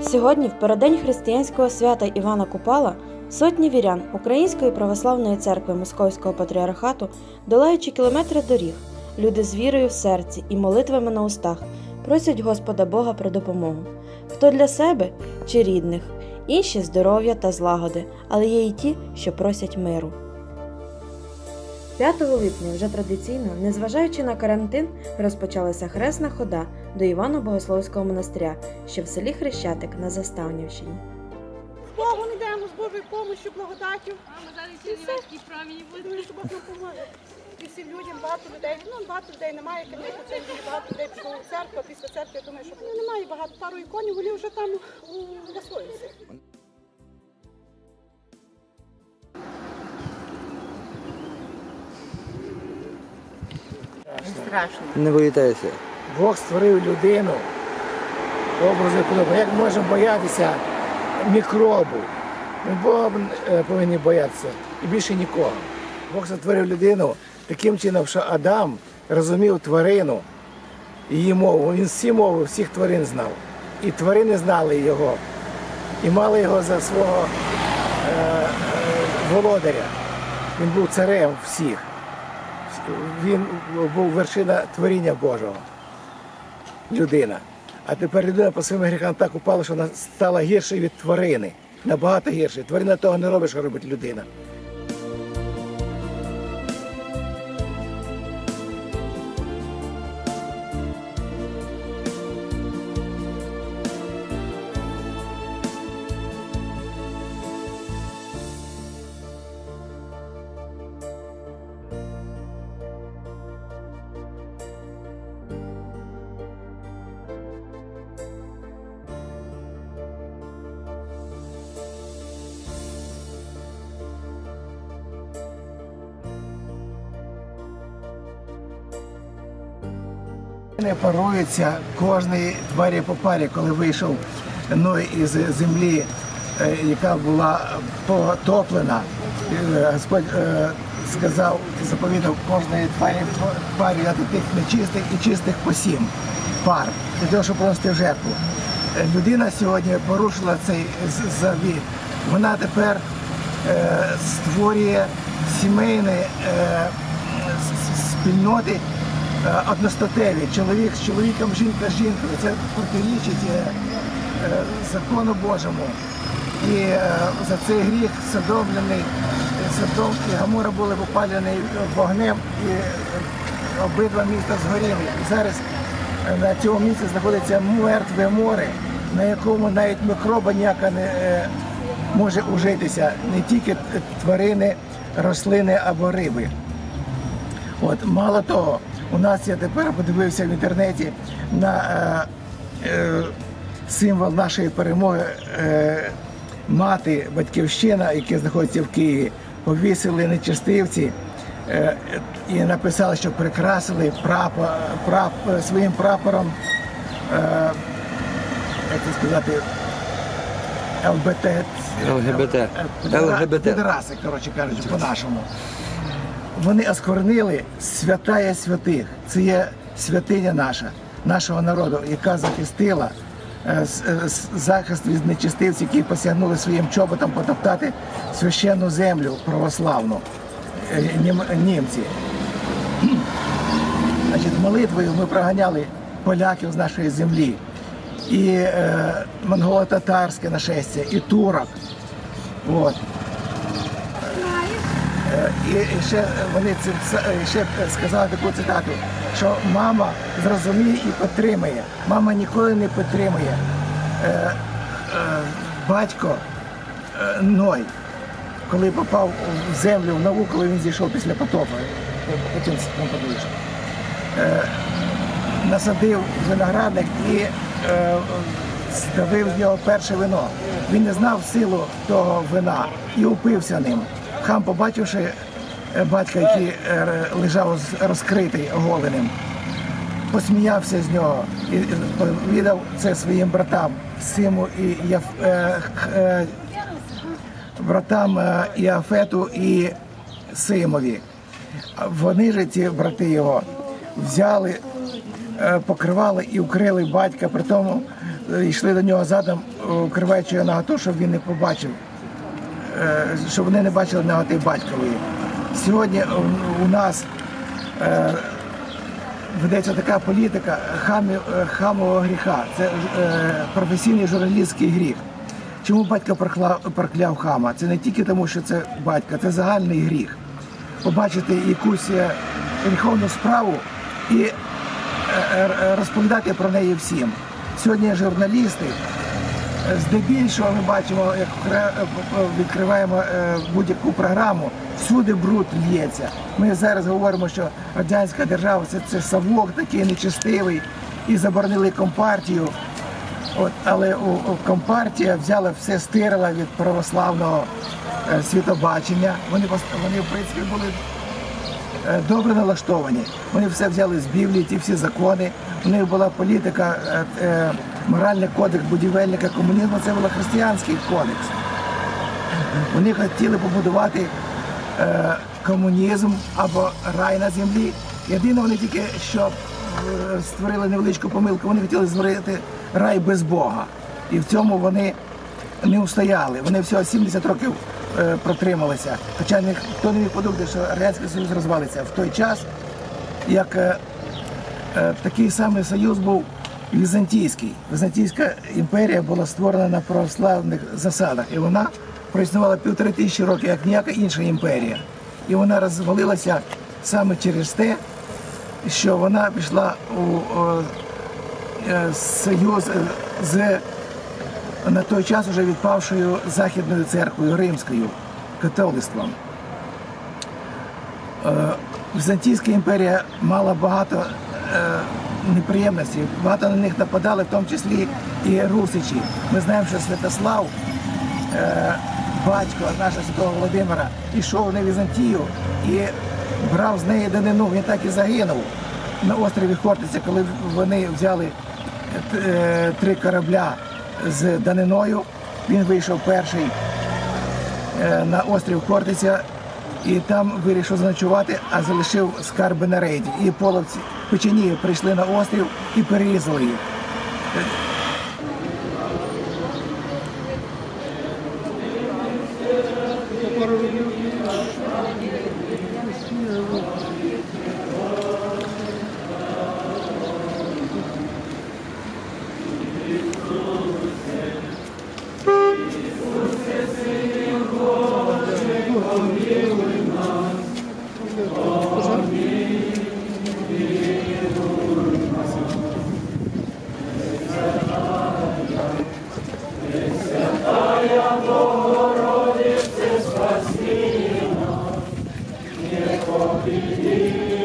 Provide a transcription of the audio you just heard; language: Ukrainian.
Сьогодні, в переддень християнського свята Івана Купала, сотні вірян Української православної церкви Московського патріархату, долаючи кілометри доріг, люди з вірою в серці і молитвами на устах просять Господа Бога про допомогу. Хто для себе чи рідних, інші – здоров'я та злагоди, але є і ті, що просять миру. 5 липня вже традиційно, незважаючи на карантин, розпочалася хресна хода до Івано-Богословського монастиря, що в селі Хрещатик на Заставнівщині. З Богом йдемо, з Божою допомогою, благодаттю. А ми зараз чернівецькій промені будемо. Щоб Бог нам поможе. І всім людям, багато людей немає, звісно, це багато людей пішло в церкву, а після церкви, я думаю, що немає багато, пару іконів, вони вже там засвоїлися. Страшно. Не боїтеся? Бог створив людину, образу подобу. Як можемо боятися мікробу? Ми Бога повинні боятися і більше нікого. Бог створив людину таким чином, що Адам розумів тварину, її мову. Він всі мови, всіх тварин знав. І тварини знали його, і мали його за свого володаря. Він був царем всіх. Він був вершина творіння Божого, людина. А тепер людина по своїм гріхам так упала, що вона стала гіршою від тварини. Набагато гіршою. Тварина того не робить, що робить людина. Не парується кожної тварі по парі, коли вийшов Ной із землі, яка була потоплена. Господь сказав, заповідав кожної тварі по парі дати тих нечистих і чистих по 7 пар, для того, щоб принести в жертву. Людина сьогодні порушила цей завіт. Вона тепер створює сімейні спільноти, одностатеві, чоловік з чоловіком, жінка з жінкою. Це протирічить закону Божому. І за цей гріх Содом і Гомора були попалені вогнем, і обидва міста згоріли. І зараз на цьому місці знаходиться мертве море, на якому навіть мікроба ніяка не може ужитися, не тільки тварини, рослини або риби. От, мало того, у нас, я тепер подивився в інтернеті на символ нашої перемоги, мати, батьківщина, яка знаходиться в Києві, повісили нечистивці і написали, що прикрасили своїм прапором, як це сказати, ЛГБТ. Підраси, коротше кажучи, по-нашому. Вони осквернили святая святих. Це є святиня наша, нашого народу, яка захистила захист від нечистивців, які посягнули своїм чоботом потоптати священну землю православну, німці. Значить, молитвою ми проганяли поляків з нашої землі, і монголо-татарське нашестя, і турок. От. І ще вони ще сказали таку цитату, що мама зрозуміє і підтримує. Мама ніколи не підтримує. Батько Ной, коли попав в землю, в нову, коли він зійшов після потопу, потім там подивиш, насадив виноградник і здавив з нього перше вино. Він не знав силу того вина і упився ним. Хам, побачивши батька, який лежав розкритий, оголеним, посміявся з нього і повідав це своїм братам, Симу і братам Іафету і Симові. Вони ж, ці брати його, взяли, покривали і укрили батька, при тому йшли до нього задом, укриваючи його наготу, щоб він не побачив, щоб вони не бачили наготи батькової. Сьогодні у нас ведеться така політика хамового гріха. Це професійний журналістський гріх. Чому батько прокляв хама? Це не тільки тому, що це батько, це загальний гріх. Побачити якусь гріховну справу і розповідати про неї всім. Сьогодні журналісти, здебільшого ми бачимо, як відкриваємо будь-яку програму, всюди бруд лється. Ми зараз говоримо, що радянська держава – це совок такий нечестивий, і заборонили Компартію. Але Компартія взяла все, стирила від православного світобачення. Вони в принципі, були добре налаштовані. Вони все взяли з Біблії, ті всі закони. У них була політика, моральний кодекс будівельника комунізму, це був християнський кодекс. Вони хотіли побудувати комунізм або рай на землі. Єдине, вони тільки що створили невеличку помилку, вони хотіли створити рай без Бога. І в цьому вони не устояли. Вони всього 70 років протрималися. Хоча ніхто не міг подумати, що Радянський Союз розвалиться в той час, як такий самий союз був візантійський. Візантійська імперія була створена на православних засадах. І вона проіснувала 1500 років, як ніяка інша імперія. І вона розвалилася саме через те, що вона пішла у союз з на той час вже відпавшою Західною церквою, Римською, католицтвом. Візантійська імперія мала багато неприємностей, багато на них нападали, в тому числі і русичі. Ми знаємо, що Святослав, батько нашого святого Володимира, йшов на Візантію і брав з неї данину. Він так і загинув на острові Хортиця, коли вони взяли 3 корабля з даниною. Він вийшов перший на острів Хортиця і там вирішив заночувати, а залишив скарби на рейді. І половці печені прийшли на острів і перерізали їх. Богородице, спаси нас, не победи.